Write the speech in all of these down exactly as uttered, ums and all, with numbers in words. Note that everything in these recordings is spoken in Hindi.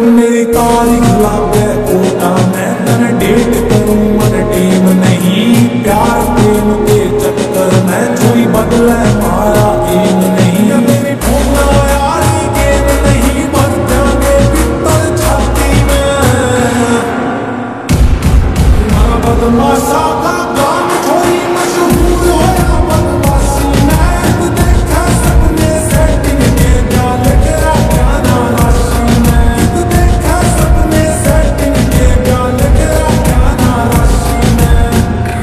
मेरी तारीख लागे कोटा मैं तन डेट करूं मन टीम नहीं प्यार प्रेम के चक्कर में कोई बदले मारा एम नहीं मेरी भूलना यारी गेम नहीं मर जाने भीतर छाती में बदमाशा का गान छोरी मशहूर होया बदमाशी मैं देखा सपने सेटिंग के जाल तेरा जाना राशि में देखा सपने सेटिंग के जाल तेरा जाना राशि में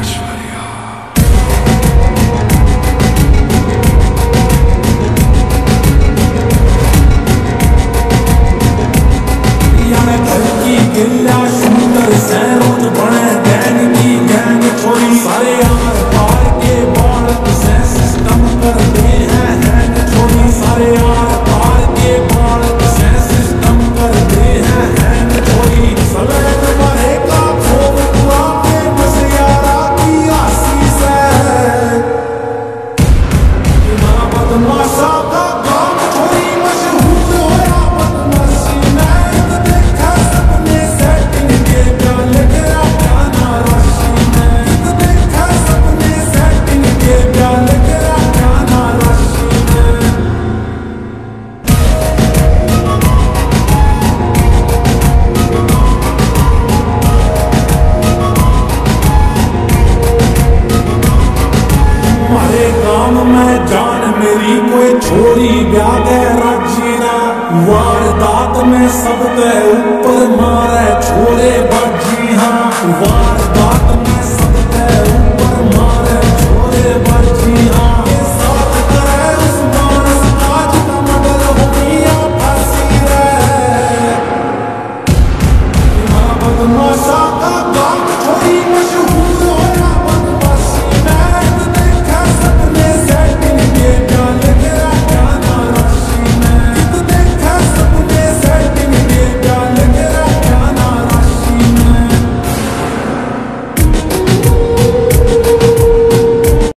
याने घर की गिल्ला सुंदर सैरोज बने गैंग की गैंग छोरी सारे यार पार के बालक से सिस्टम कर दे हैं हैंग छोरी सारे यार पार के बालक से सिस्टम कर दे हैं हैंग छोरी सलेट मरे का खोब पूरा के बस यारा की आशीष है ना बदमाशा का गान छोरी मशहूर होया बदमाशी में देखा सपने सेटिंग के जाल तेरा जाना राशि में देखा सपने सेटिंग के जाल तेरा जाना राशि में मारे काम में जान मेरी कोई छोरी ब्याह के राजी ना वारदात में सबके ऊपर मारे छोरे बाजी हाँ वार